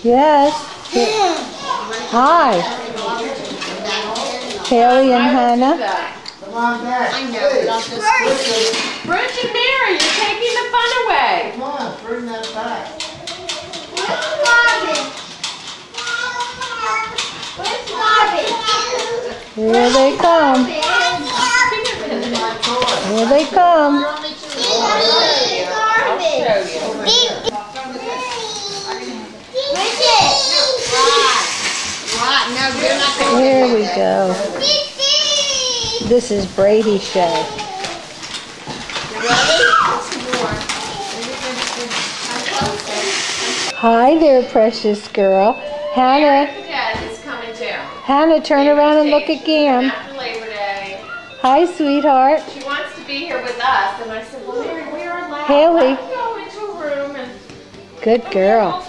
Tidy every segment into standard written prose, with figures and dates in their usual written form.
Yes. Hi. Haley and Hannah. Come on back. I know, but I'll just Bridge and Mary, you're taking the fun away. Come on, bring that back. Where's Marvin? Where's Marvin? Here they come. Here they come. Here we go. This is Brady's show. Hi there, precious girl. Hannah. Hannah, turn around and look again. After Labor Day. Hi, sweetheart. She wants to be here with us, and I said, well, Mary, we are allowed. Haley. Let's go into a room and. Good girl.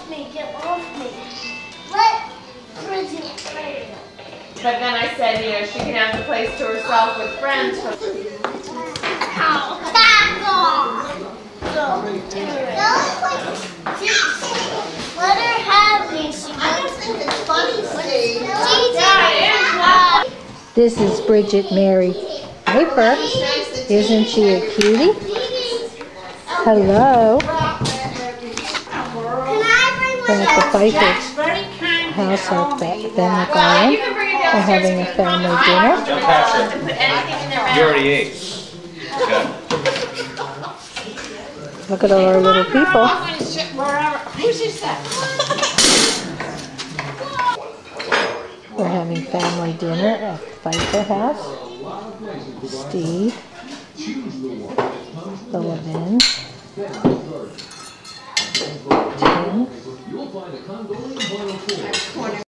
But then I said, you know, she can have the place to herself with friends. Let her have me. I don't think it's funny. This is Bridget Mary Piper. Isn't she a cutie? Hello. We're at the Piper's house at Fenwick Island. We're having a family dinner. Don't pass it. You already ate. Good. Look at all our little people. We're having family dinner at the Piper house. Steve, the Levins, Tim,